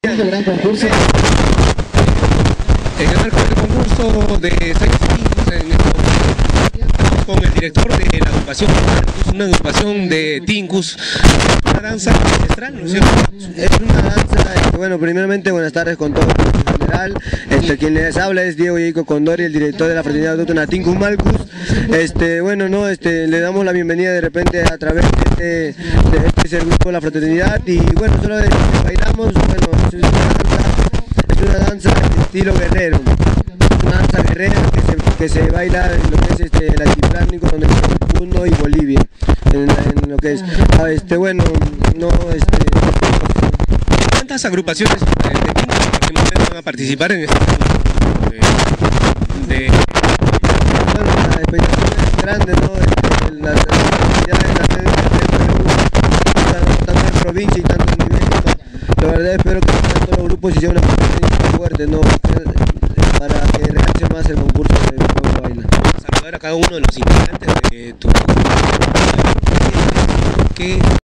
Este gran concurso. En el marco del concurso de 6 Tingos, en esta oportunidad estamos con el director de la agrupación Marcus, una agrupación de Tingus, una danza ancestral, ¿no es cierto? Es una danza, bueno, primeramente buenas tardes con todo en general. Quien les habla es Diego Yico Condori, el director de la fraternidad autóctona Tingus Marcus. Bueno, no, le damos la bienvenida de repente a través de este es el grupo de la fraternidad y bueno, solo bailamos, bueno, es una danza de estilo guerrero. Una danza guerrera que se baila en lo que es el altiplánico, donde está el Puno y Bolivia, en lo que es, bueno, no, ¿Cuántas agrupaciones de Tingus próximamente van a participar en este concurso? Bueno, la expectativa es grande, ¿no? Las actividades en la sede de Perú, tanto en provincia y tanto en nivel, ¿no? La verdad espero que todos los grupos hicieran una competencia fuerte, ¿no? Para que realce más el concurso de nuevo baile. Saludar a cada uno de los integrantes de tu...